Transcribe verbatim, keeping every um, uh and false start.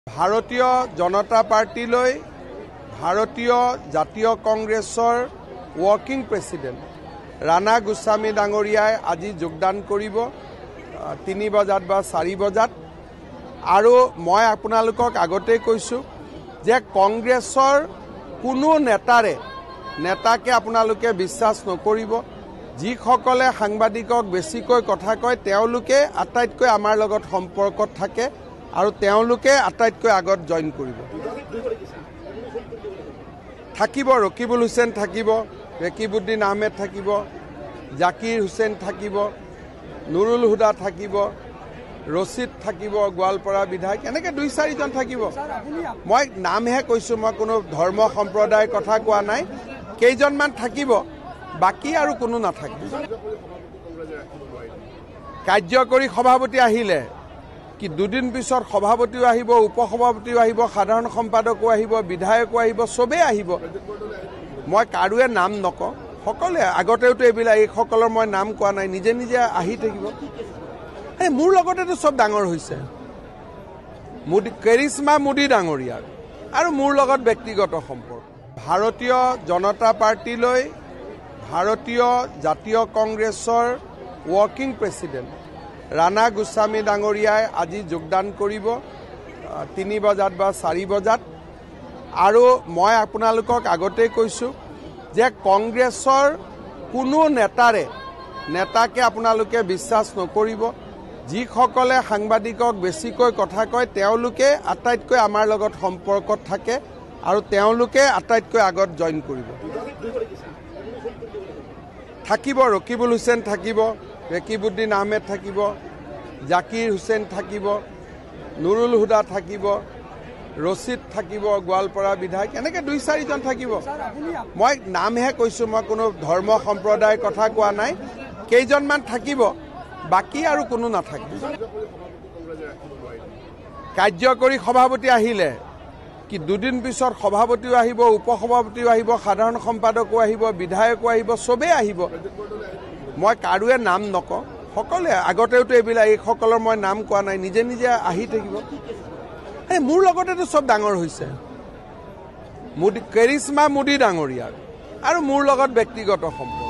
ভাৰতীয় জনতা পাৰ্টিলৈ ভাৰতীয় জাতীয় কংগ্ৰেছৰ ৱৰ্কিং প্ৰেচিডেণ্ট ৰাণা গোস্বামী ডাঙৰীয়াই আজি যোগদান কৰিব তিনি বজাত বা চাৰি বজাত আৰু মই আপোনালোকক আগতে কৈছো যে কংগ্ৰেছৰ কোনো নেতাৰে নেতাকে আপোনালোকে বিশ্বাস নকৰিব যিসকলে সাংবাদিকক বেছিকৈ কথা কয় তেওঁলোকে আটাইতকৈ আমাৰ লগত সম্পৰ্কত থাকে আৰু তেওঁলোকে আটাইতকৈ আগত জয়েন কৰিব থাকিব ৰকিবুল হুছেইন থাকিব ৰেকিবুদ্দিন আহমেদ থাকিব জাকিৰ হুছেইন থাকিব নুৰুল হুদা থাকিব ৰচিদ থাকিব গোৱালপাৰা বিধায়ক এনেকে দুই চাৰিজন থাকিব মই নামহে কৈছো মই কোনো ধৰ্ম সম্প্ৰদায়ৰ কথা কোৱা নাই কেইজনমান থাকিব বাকি আৰু কোনো নাথাকিব কাৰ্যকৰী সভাপতি আহিলে কি দুদিন পিছত সভাপতিও আহিব উপসভাপতিও আহিব সাধাৰণ সম্পাদকও আহিব বিধায়কও আহিব সবে আহিব মই কাৰুৱে নাম নকওঁ সকলে আগতেওতো এইবিলাক এই সকলৰ মই নাম কোৱা নাই নিজে নিজে আহি থাকিব এই মোৰ লগতেতো সব ডাঙৰ হৈছে মুদি কেৰিছমা মুদি ডাঙৰীয়া আৰু মোৰ লগত ব্যক্তিগত সম্পৰ্ক ভাৰতীয় জনতা পাৰ্টিলৈ ভাৰতীয় জাতীয় কংগ্ৰেছৰ ৱৰ্কিং প্ৰেচিডেণ্ট ৰাণা গোস্বামী ডাঙৰীয়াই আজি যোগদান কৰিব তিনি বজাত বা চাৰি বজাত আৰু মই আপোনালোকক আগতে কৈছো যে কংগ্ৰেছৰ কোনো নেতাৰে নেতাকে আপোনালোকে বিশ্বাস নকৰিব যিসকলে সাংবাদিকক বেছিকৈ কথা কয় তেওঁলোকে আটাইতকৈ আমাৰ লগত সম্পৰ্কত থাকে আৰু তেওঁলোকে আটাইতকৈ আগত জয়েন কৰিব থাকিব ৰকিবুল হুছেইন থাকিব ৰেকিবুদ্দিন আহমেদ থাকিব জাকিৰ হুছেইন থাকিব নুৰুল হুদা থাকিব ৰচিদ থাকিব গোৱালপাৰা বিধায়ক এনেকে দুই চাৰিজন থাকিব মই নামহে কৈছো মই কোনো ধৰ্ম সম্প্ৰদায়ৰ কথা কোৱা নাই কেইজনমান থাকিব বাকি আৰু কোনো নাথাকিব কাৰ্যকৰী সভাপতি আহিলে কি দুদিন পিছত সভাপতিও আহিব উপসভাপতিও আহিব সাধাৰণ সম্পাদকও আহিব বিধায়কও আহিব সবে আহিব মই কাৰুৱে নাম নকওঁ সকলে আগতেওতো এইবিলাক এই সকলৰ মই নাম কোৱা নাই নিজে নিজে আহি থাকিব এই মোৰ লগতেতো সব ডাঙৰ হৈছে মুদি কেৰিছমা মুদি ডাঙৰীয়া আৰু মোৰ লগত ব্যক্তিগত সম্পৰ্ক